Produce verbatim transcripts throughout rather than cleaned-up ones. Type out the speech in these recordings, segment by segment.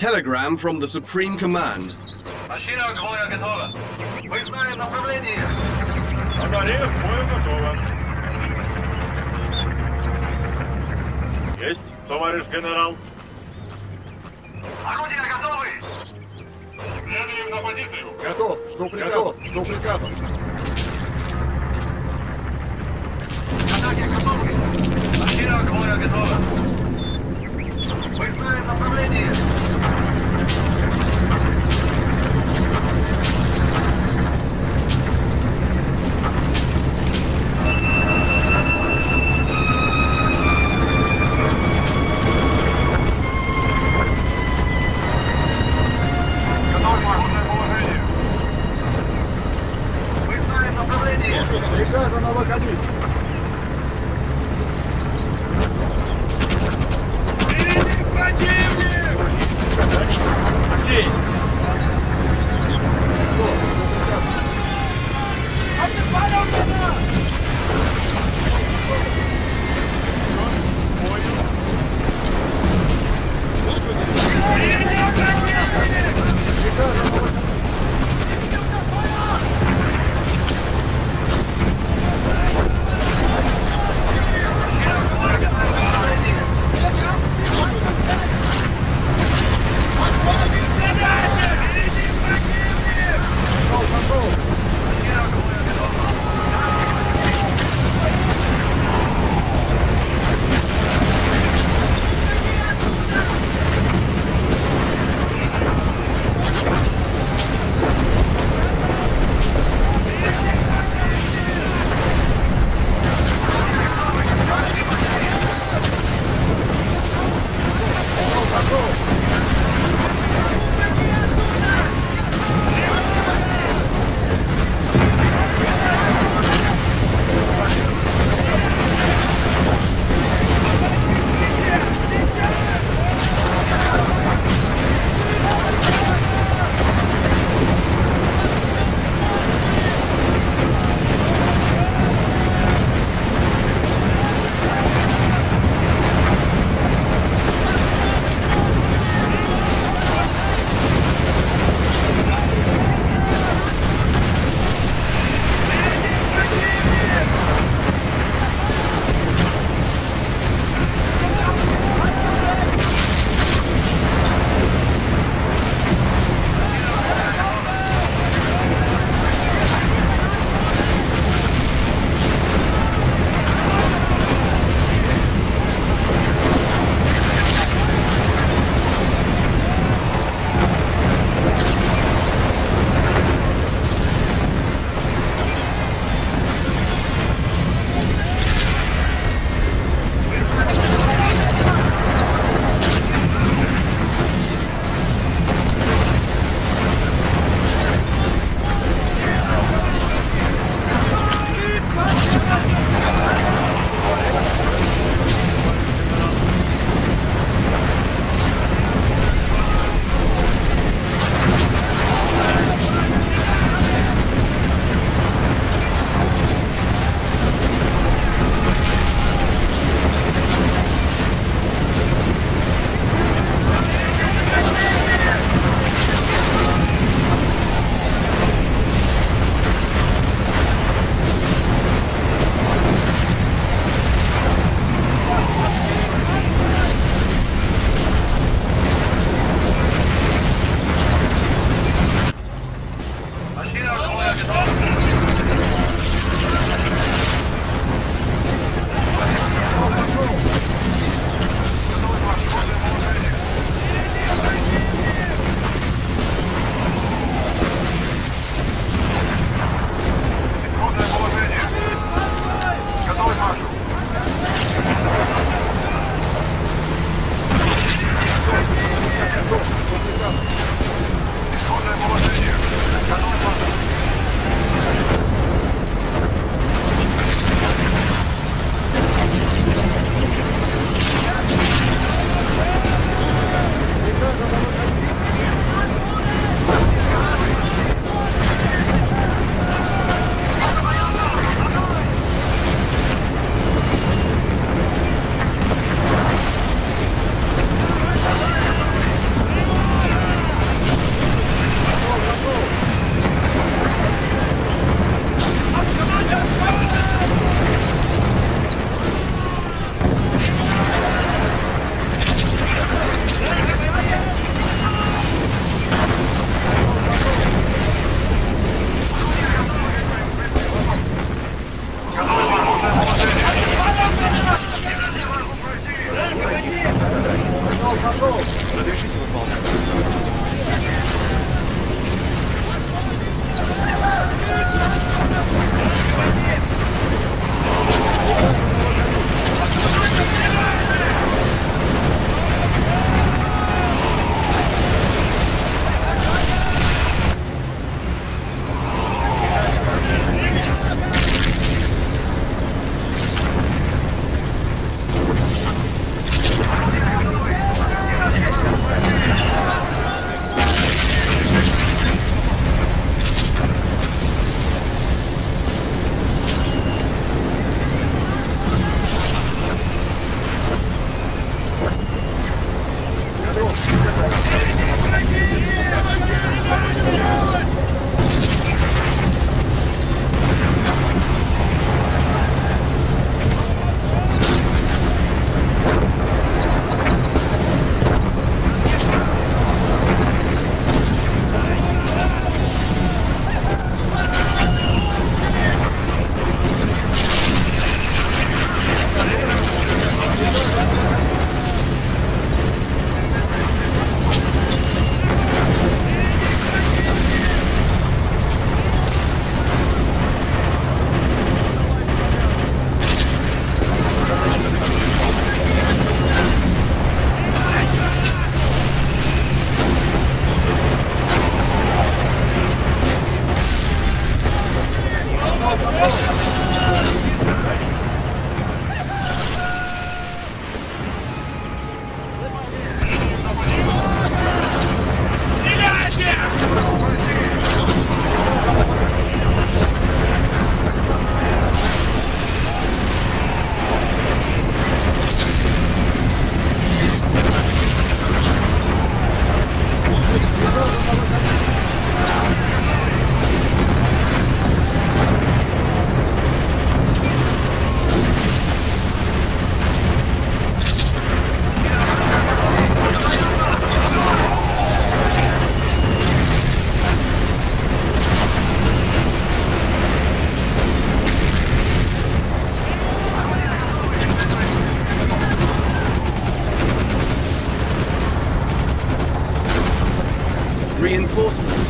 telegram from the Supreme Command. Машина огневая готова. Мы знаем направление. Батарея к бою готова. Есть, товарищ генерал. Орудия готовы. Следуем на позицию. Готов. Жду приказов. Жду приказов. Атаки готовы. Машина огневая готова. Мы знаем направление. Приказано выходить.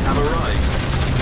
supplies have arrived.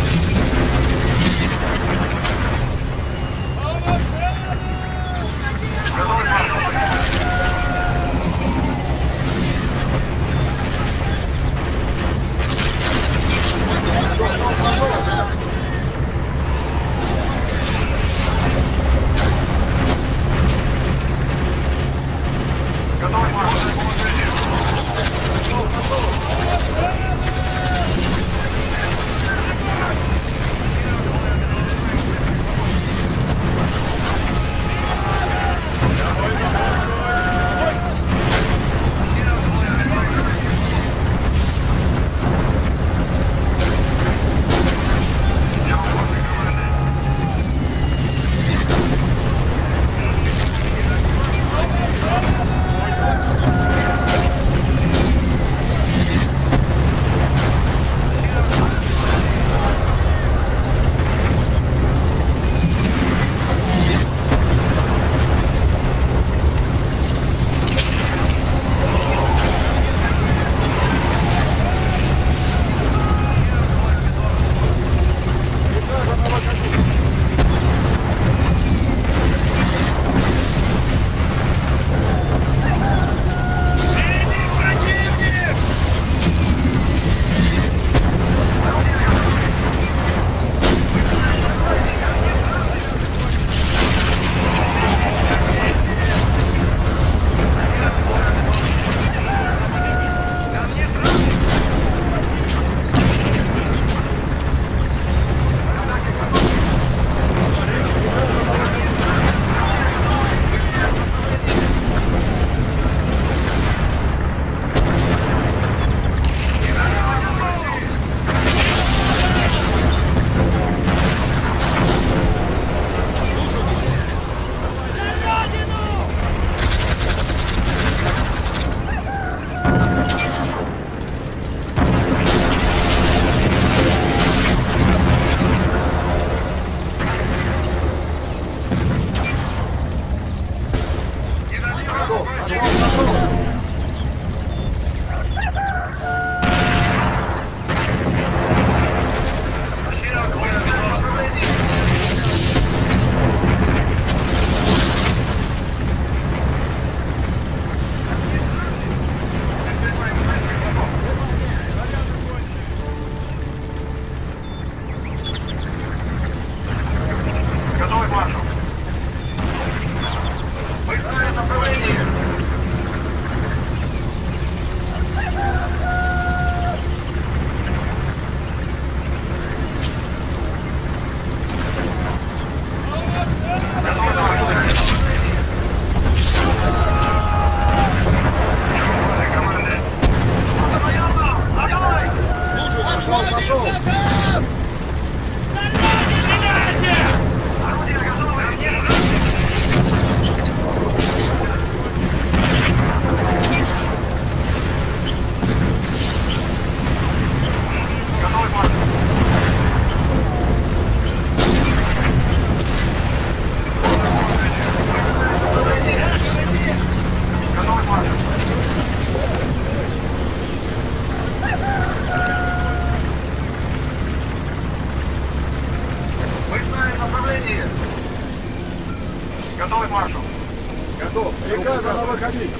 Готовы к маршу? Готов. Приказано выходить.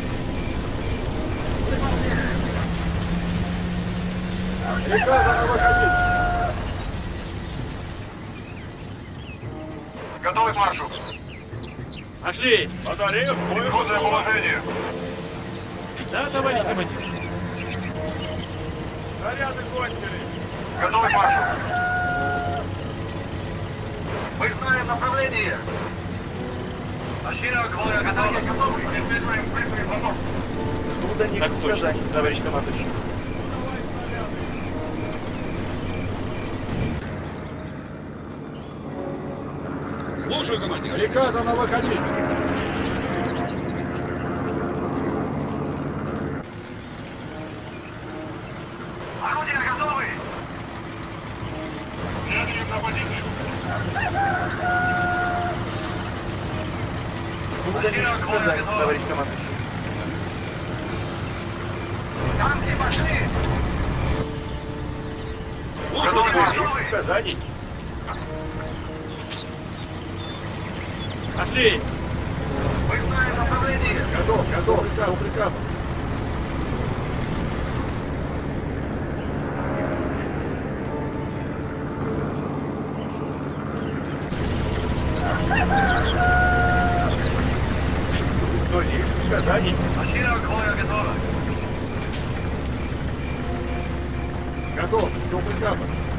Приказано выходить. Готовы к маршу? Пошли! Батарея в боевое положение. Да, товарищ командир. Заряды кончили. Готовы к маршу? Мы знаем направление. Машина к готовы. Готовы. Используем быстрый бросок. До них указаний, товарищ командующий. Слушаю, командир. Приказано выходить. Орудия готовы. Реагируем на позицию. Машина к Указаний, товарищ командующий. Танки пошли. Готовы, готовы. Указаний. Пошли! Мы знаем направление. Готов, готов, приказ, приказ. Кто есть указаний? Машина боя готова. Готов, жду приказа.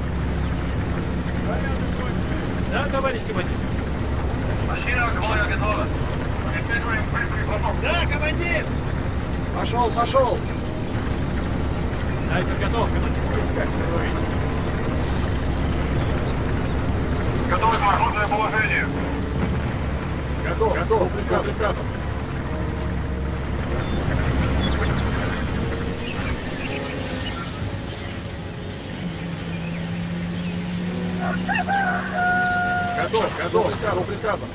Да, товарищ командир. Машина боя готова. Обеспечиваем быстрый бросок. Да, командир! Пошел, пошел. Снайпер готов, командир. Готовы к маршрутному положению. Готов, готов, приказ, приказом. Готов, готов, приказ, приказом.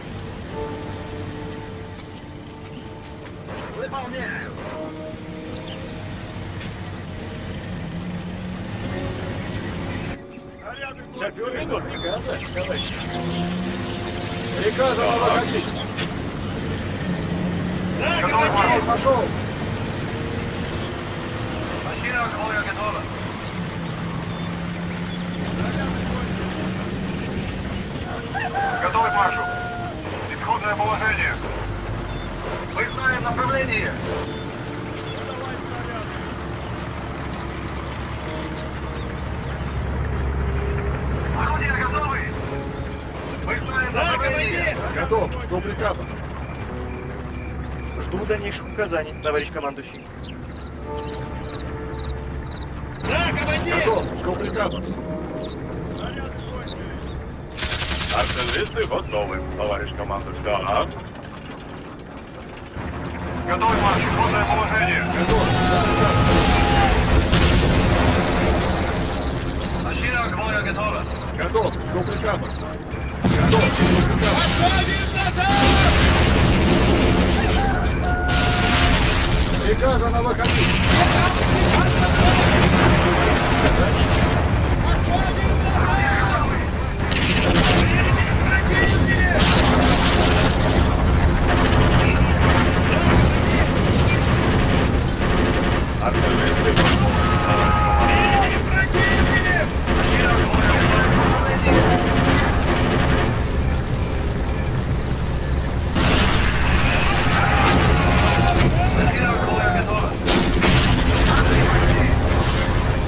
Выполняю. Саперы до приказа, товарищ. Приказа выходить. Да, Готовы к Пошел, маршруту. пошел. Машина боя готова. Готовы к маршу. Исходное положение. Мы знаем направление. Орудия готовы. Мы знаем Да, направление. командир! Готов, жду приказа. Жду дальнейших указаний, товарищ командующий. Да, командир! Готов, жду приказа. Артиллеристы готовы, товарищ командующий. Да. Готовы к маршу. Исходное положение. Готов, жду приказа. Машина боя готова. Готов, жду приказа. Готов, жду приказа. Отходим назад! Приказано выходить. Отходим назад! Противник! Артиллеристы готовы. Противник! Машина боя готова. Машина боя готова.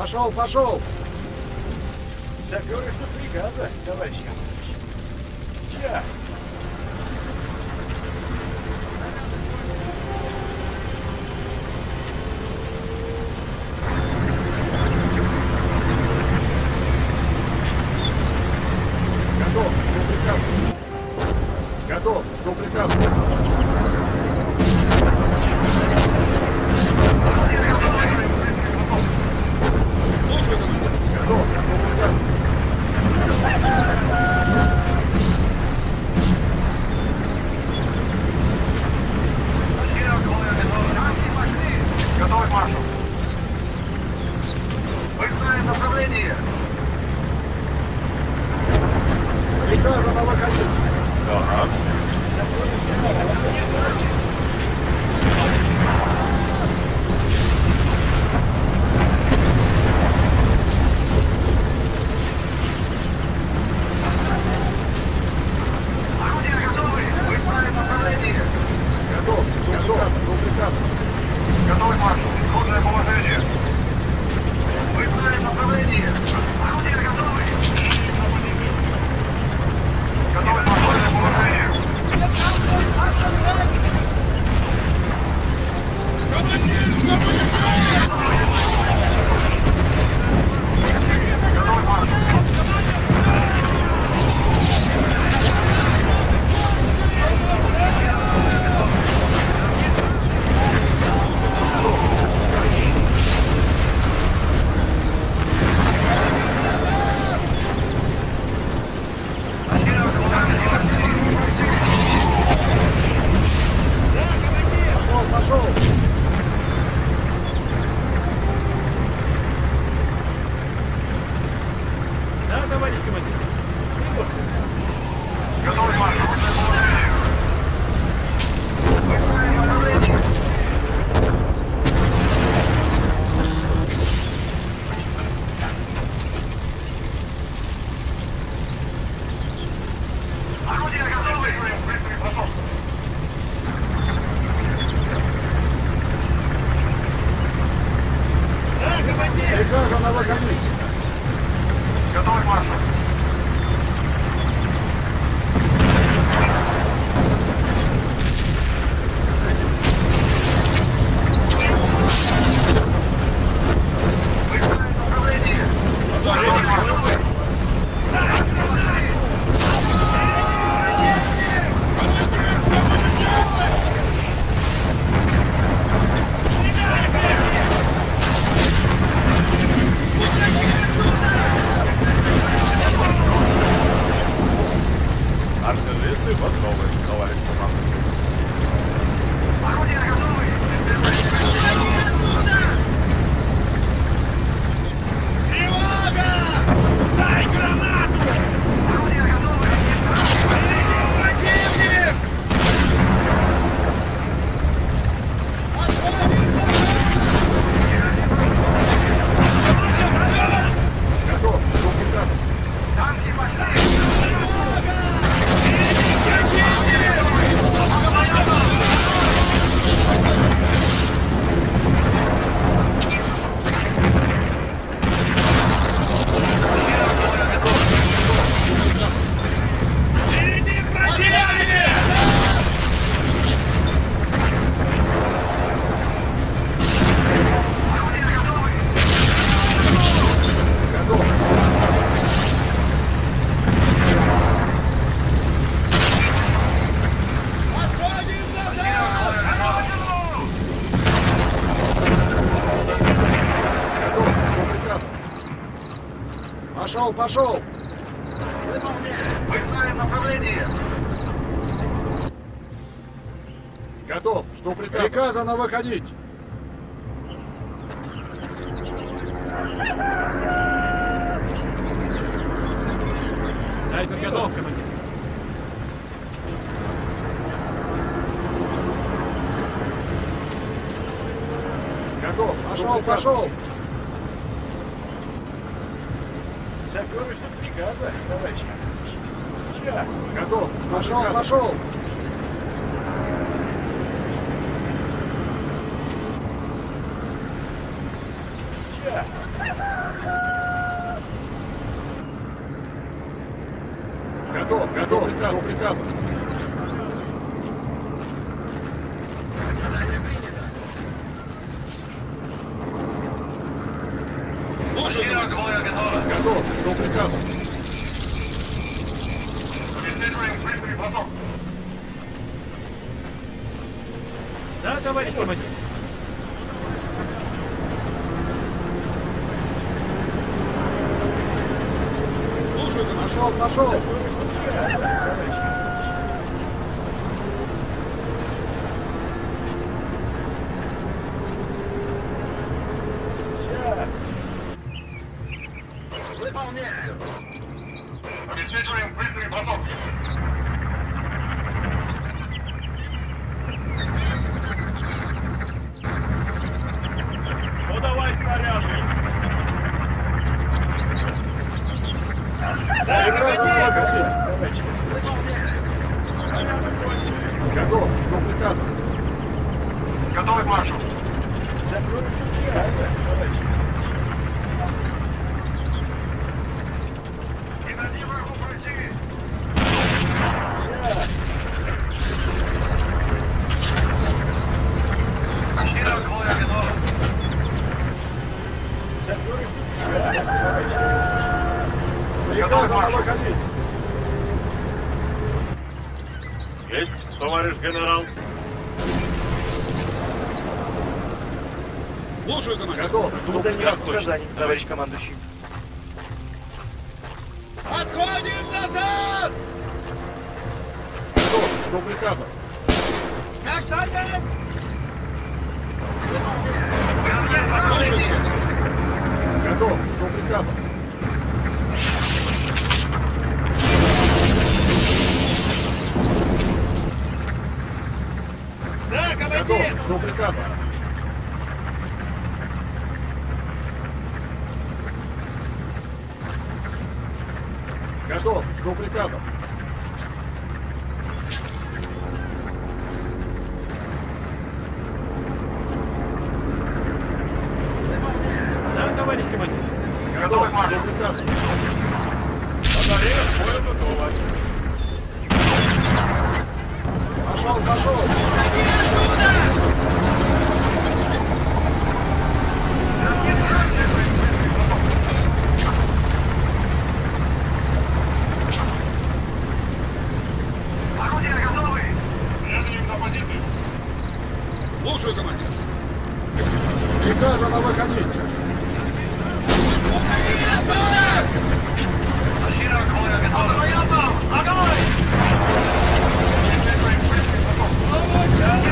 Пошел, пошел! Саперы ждут приказа, товарищ командующий. Сейчас. Готов, жду приказа. Готов, жду приказа. Готов, жду приказа. Готовый маршал. Мы знаем направление. Приказано выходить. Да. Орудия готовы. Мы знаем направление. Готов, готов, жду приказа. Готовый маршал. Исходное положение. Мы знаем направление. Орудия готовы. Готовый исходное положение. Командир, что будет? Готовый маршал. Пошел, пошел! Да, товарищ командир. Готовый маршал. Мы знаем направление. Орудия готовы. Выставить бросок. Да, командир! Приказано выходить. Готовый маршал. Мы знаем направление. Готовый маршал. Командир, что будет делать? Артиллеристы готовы, товарищ командующий. Орудия готовы. Тревога! Дай гранату! Орудия готовы. Противник! Отходим назад! Готов, жду приказа. Танки пошли. Впереди противник! Орудия готовы. Готов. Отходим назад! Готов, жду приказа. Пошел, пошел! Мы знаем направление. Готов, жду приказа. Приказано выходить. Снайпер готов, командир. Готов, пошел, пошел! Саперы ждут приказа, товарищ командующий. Сейчас. Готов, пошел, приказа. пошел! Сейчас. Готов, готов, приказ, приказом. Машина огневая готова. Готов, жду приказа. Обеспечиваем быстрый бросок. Да, товарищ командир. Слушай, ты нашел, нашел. Обеспечиваем быстрый бросок. Ну давай снаряды. Да, командир! Товарищ. Готов, жду приказа. Готовы к маршу. Закрой приказа, товарищ. Не дай врагу пройти. Машина огневая готова. Закрой приказа, товарищ. Готовы к маршу. Есть, товарищ генерал. Слушаю, командир. Готов, жду Выполняю приказа. указания, товарищ командующий. Отходим назад! Готов, жду приказа. Verstanden! Слушаю, командир. Готов, жду приказа. Да, Готов, командир! жду приказа. Готов, жду приказа. Да, товарищ командир. Готов, жду приказа. Батарея с боем готова. Пошел, пошел. Уходи оттуда! Орудия готовы. Следуем на позицию. Слушаю, командир. Приказано выходить. Уходи отсюда! Машина огневая готова. Огонь! Обеспечиваем быстрый бросок.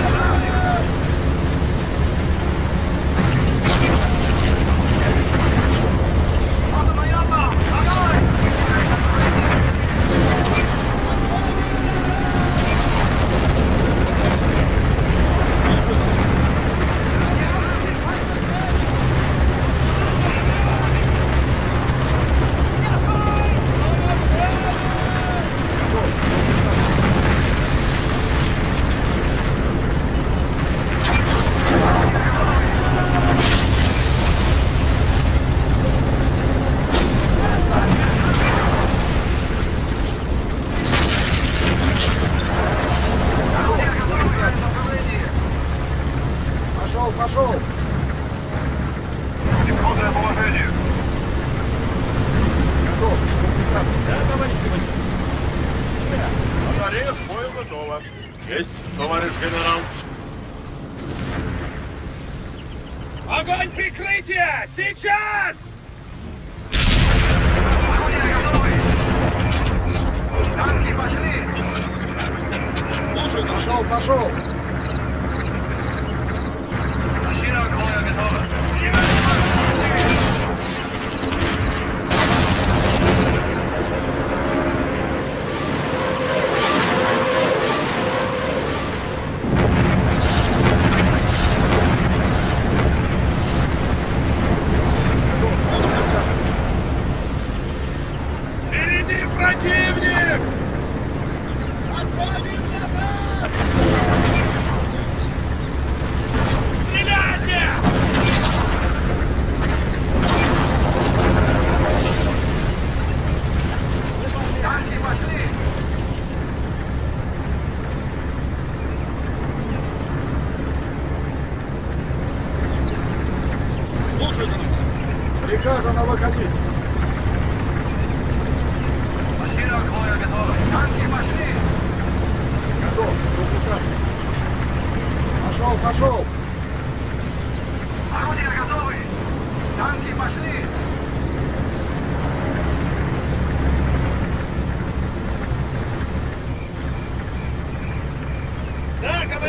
Пошел, пошел. Исходное положение. Готов, жду приказа. Да, товарищ командир. Батарея с боем готова. Есть, товарищ генерал. Огонь прикрытия! Сейчас! Танки пошли. Слушай, пошел, пошел. Машина огневая готова. Впереди противник! Отходим назад! Стреляйте!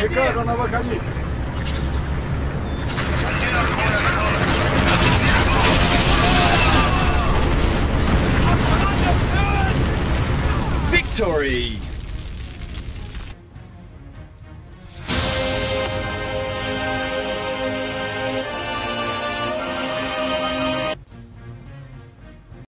Приказано выходить. Victory!